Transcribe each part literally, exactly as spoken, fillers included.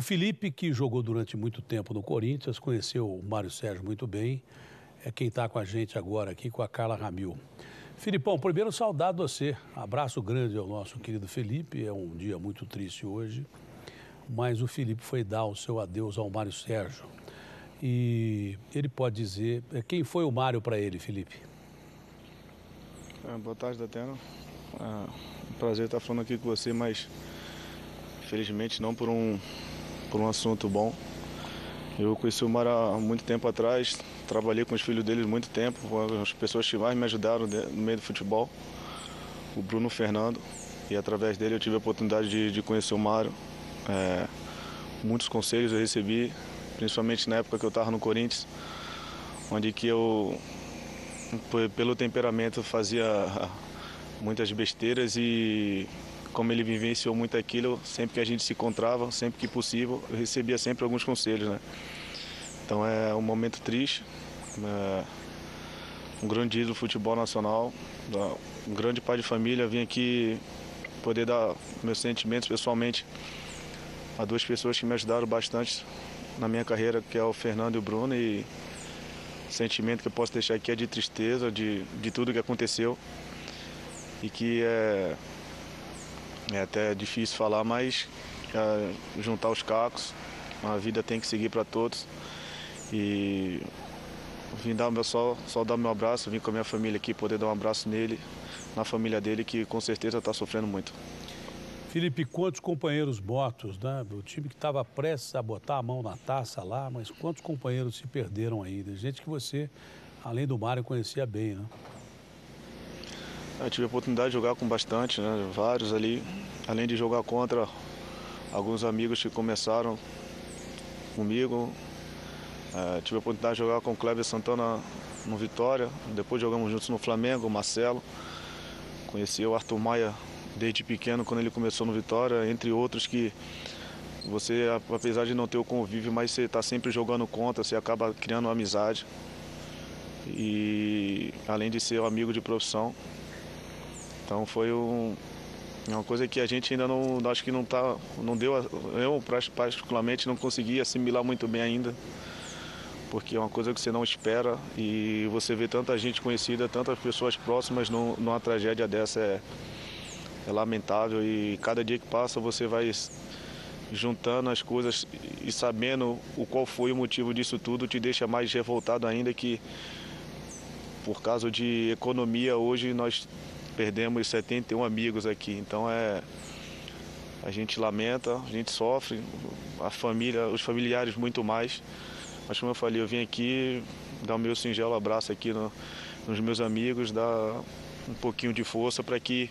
Felipe, que jogou durante muito tempo no Corinthians, conheceu o Mário Sérgio muito bem, é quem está com a gente agora aqui, com a Carla Ramil. Filipão, primeiro saudade você, abraço grande ao nosso querido Felipe, é um dia muito triste hoje, mas o Felipe foi dar o seu adeus ao Mário Sérgio. E ele pode dizer, quem foi o Mário para ele, Felipe? É, boa tarde, Datena. É um prazer estar falando aqui com você, mas infelizmente não por um, por um assunto bom. Eu conheci o Mário há muito tempo atrás, trabalhei com os filhos dele há muito tempo, as pessoas que mais me ajudaram no meio do futebol, o Bruno Fernando, e através dele eu tive a oportunidade de, de conhecer o Mário. É, muitos conselhos eu recebi, principalmente na época que eu estava no Corinthians, onde que eu, pelo temperamento, fazia muitas besteiras e como ele vivenciou muito aquilo, sempre que a gente se encontrava, sempre que possível, eu recebia sempre alguns conselhos, né? Então é um momento triste, é um grande ídolo do futebol nacional, um grande pai de família. Vim aqui poder dar meus sentimentos pessoalmente a duas pessoas que me ajudaram bastante na minha carreira, que é o Fernando e o Bruno, e o sentimento que eu posso deixar aqui é de tristeza, de, de tudo que aconteceu, e que é, é até difícil falar, mas é, juntar os cacos, a vida tem que seguir para todos. E vim dar meu, só, só dar meu abraço, vim com a minha família aqui, poder dar um abraço nele, na família dele, que com certeza está sofrendo muito. Felipe, quantos companheiros mortos, né? O time que estava prestes a botar a mão na taça lá, mas quantos companheiros se perderam ainda? Gente que você, além do Mário, conhecia bem, né? Eu tive a oportunidade de jogar com bastante, né? Vários ali, além de jogar contra alguns amigos que começaram comigo. É, tive a oportunidade de jogar com o Cléber Santana no Vitória, depois jogamos juntos no Flamengo, o Marcelo. Conheci o Arthur Maia desde pequeno, quando ele começou no Vitória, entre outros que você, apesar de não ter o convívio, mas você está sempre jogando contra, você acaba criando uma amizade. E além de ser um amigo de profissão, então foi um, uma coisa que a gente ainda não, acho que não tá, não deu, eu particularmente não consegui assimilar muito bem ainda, porque é uma coisa que você não espera e você vê tanta gente conhecida, tantas pessoas próximas num, numa tragédia dessa é, é lamentável, e cada dia que passa você vai juntando as coisas e sabendo o qual foi o motivo disso tudo, te deixa mais revoltado ainda, que por causa de economia hoje nós perdemos setenta e um amigos aqui. Então é, a gente lamenta, a gente sofre, a família, os familiares muito mais. Mas como eu falei, eu vim aqui dar o meu singelo abraço aqui no, nos meus amigos, dar um pouquinho de força para que,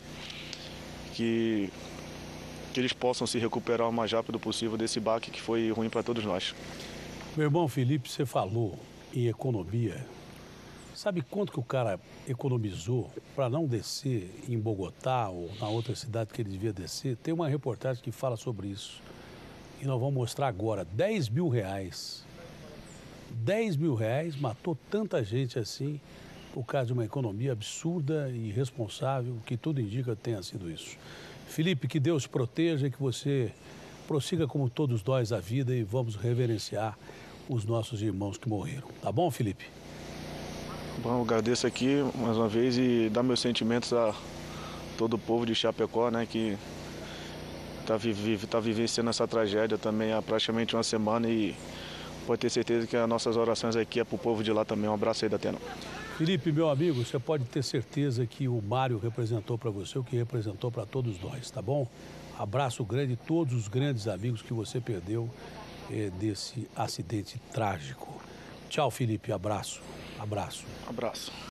que, que eles possam se recuperar o mais rápido possível desse baque que foi ruim para todos nós. Meu irmão Felipe, você falou em economia. Sabe quanto que o cara economizou para não descer em Bogotá ou na outra cidade que ele devia descer? Tem uma reportagem que fala sobre isso. E nós vamos mostrar agora, dez mil reais. dez mil reais matou tanta gente assim por causa de uma economia absurda e irresponsável, que tudo indica que tenha sido isso. Felipe, que Deus proteja e que você prossiga como todos nós a vida, e vamos reverenciar os nossos irmãos que morreram. Tá bom, Felipe? Bom, eu agradeço aqui mais uma vez e dar meus sentimentos a todo o povo de Chapecó, né, que está vive, tá vivenciando essa tragédia também há praticamente uma semana, e pode ter certeza que as nossas orações aqui é para o povo de lá também. Um abraço aí, Datena. Felipe, meu amigo, você pode ter certeza que o Mário representou para você o que representou para todos nós, tá bom? Abraço grande a todos os grandes amigos que você perdeu eh, desse acidente trágico. Tchau, Felipe, abraço, abraço. Abraço.